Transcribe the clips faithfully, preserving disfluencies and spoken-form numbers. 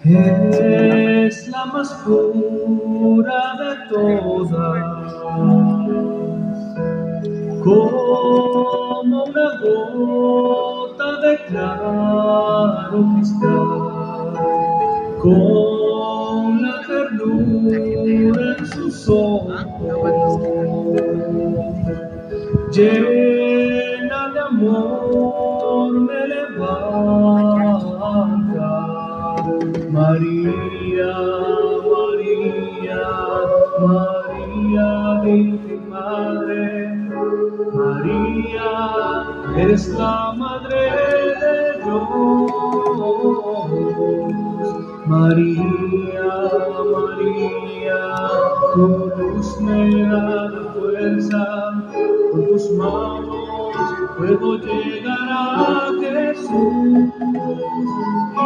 Es la más pura de todas, como una gota de claro cristal, con la ternura en sus ojos, llena de amor me levanta. María, María, María, Virgen Madre, María, eres la Madre de Dios. María, María, tu luz me da fuerza, con tus manos puedo llegar a Jesús. Y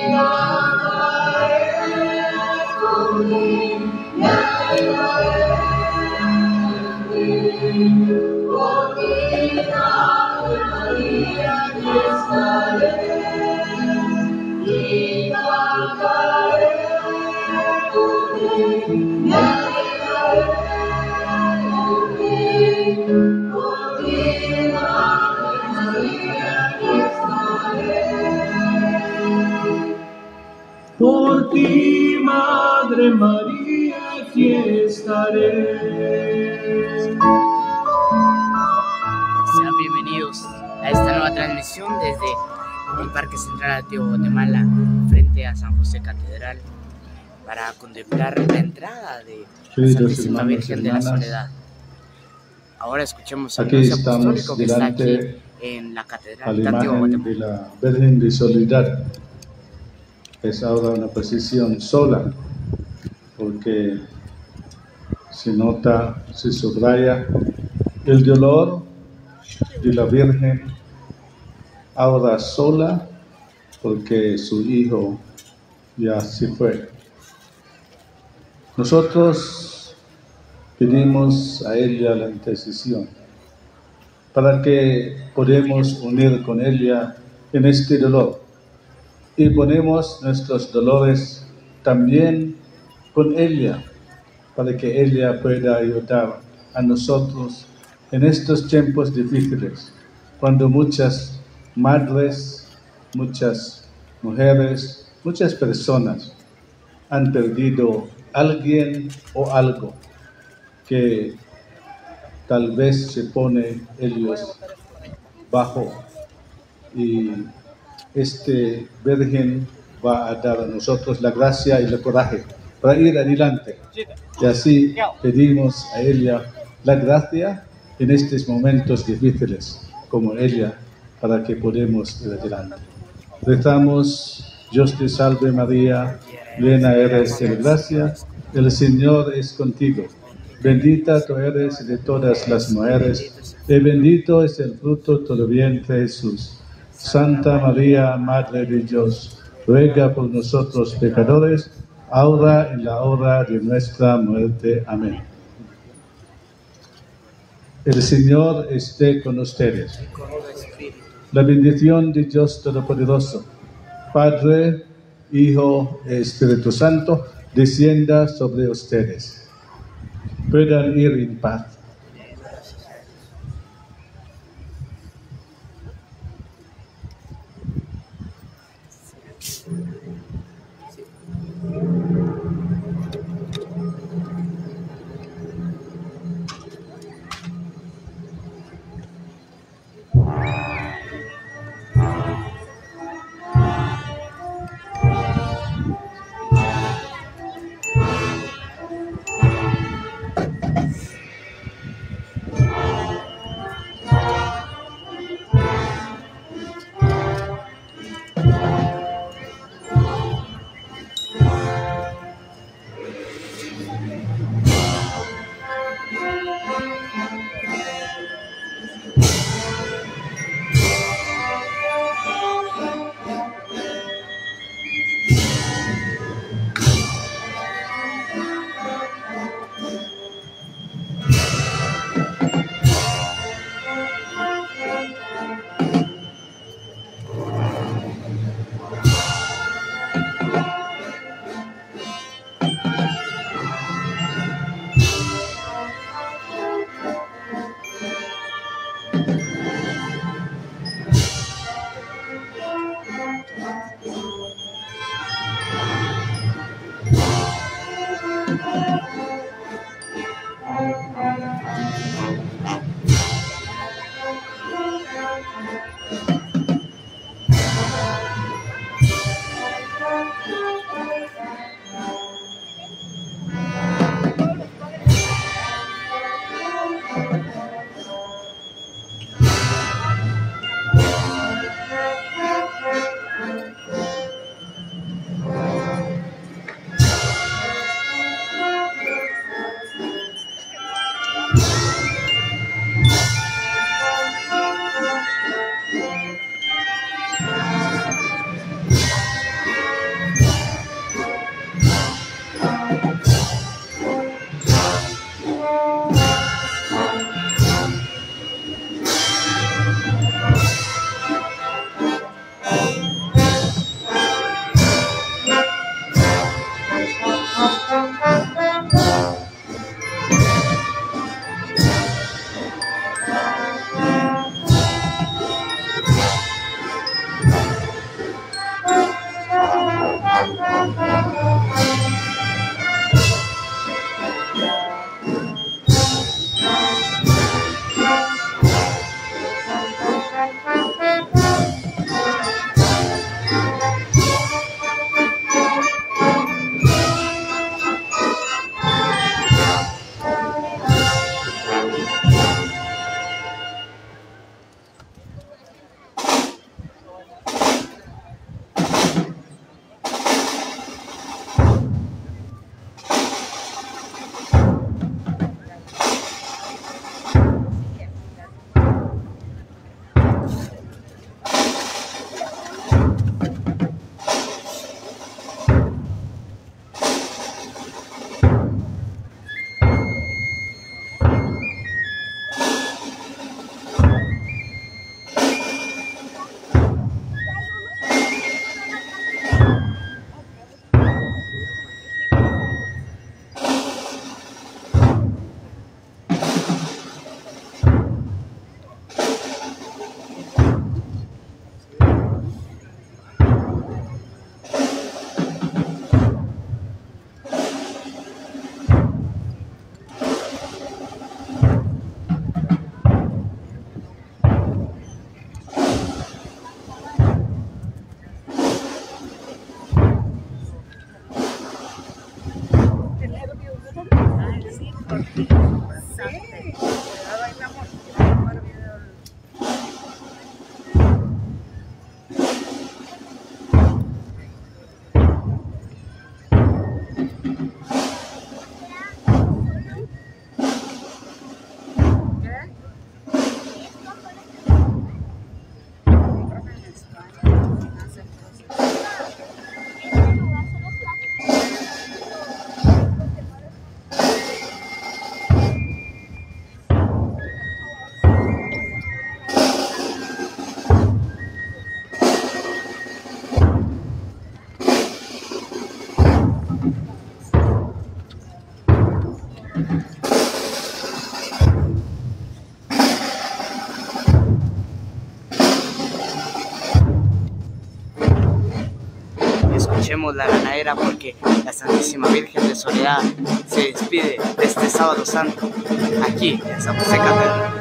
por ti, Madre María, aquí estaré. Sean bienvenidos a esta nueva transmisión desde el Parque Central de Guatemala, frente a San José Catedral, para contemplar la entrada de la Santísima Virgen de la Soledad. Ahora escuchemos al aquí anuncio apostólico que está aquí en la Catedral de Guatemala. De la Virgen de Soledad. Es ahora una posición sola, porque se nota, se subraya el dolor de la Virgen ahora sola, porque su hijo ya se fue. Nosotros pedimos a ella la intercesión para que podamos unir con ella en este dolor. Y ponemos nuestros dolores también con ella, para que ella pueda ayudar a nosotros en estos tiempos difíciles, cuando muchas madres, muchas mujeres, muchas personas han perdido a alguien o algo que tal vez se pone ellos bajo, y este Virgen va a dar a nosotros la gracia y el coraje para ir adelante. Y así pedimos a ella la gracia en estos momentos difíciles, como ella, para que podamos ir adelante. Rezamos: Dios te salve María, llena eres de gracia, el Señor es contigo. Bendita tú eres de todas las mujeres, y bendito es el fruto de tu vientre Jesús. Santa María, Madre de Dios, ruega por nosotros pecadores, ahora y en la hora de nuestra muerte. Amén. El Señor esté con ustedes. La bendición de Dios Todopoderoso, Padre, Hijo y Espíritu Santo, descienda sobre ustedes. Puedan ir en paz. Escuchemos la ganadera porque la Santísima Virgen de Soledad se despide de este sábado santo aquí en San José Catedral.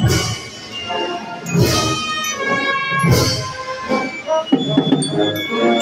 Thank you.